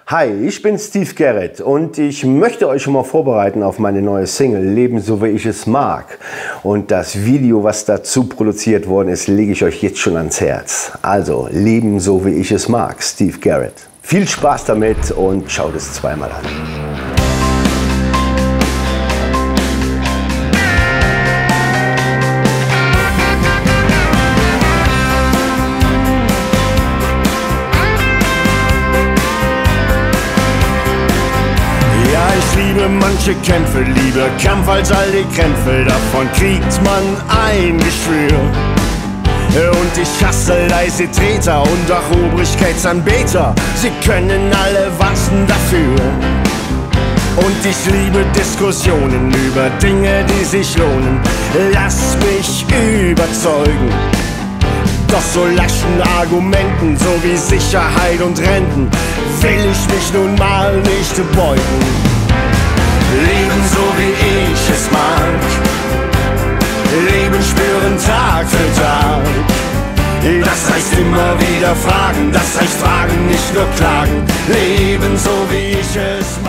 Hi, ich bin Steve Garrett und ich möchte euch schon mal vorbereiten auf meine neue Single Leben so wie ich es mag. Und das Video, was dazu produziert worden ist, lege ich euch jetzt schon ans Herz. Also, Leben so wie ich es mag, Steve Garrett. Viel Spaß damit und schaut es zweimal an. Ich liebe manche Kämpfe, lieber Kampf als all die Krämpfe, davon kriegt man ein Geschwür. Und ich hasse leise Treter und auch Obrigkeitsanbeter, sie können alle was dafür. Und ich liebe Diskussionen über Dinge, die sich lohnen, lass mich überzeugen. Doch so laschen Argumenten, so wie Sicherheit und Renten, will ich mich nun mal nicht beugen. Leben so wie ich es mag, Leben spüren Tag für Tag. Das heißt immer wieder fragen, das heißt fragen, nicht nur klagen. Leben so wie ich es mag.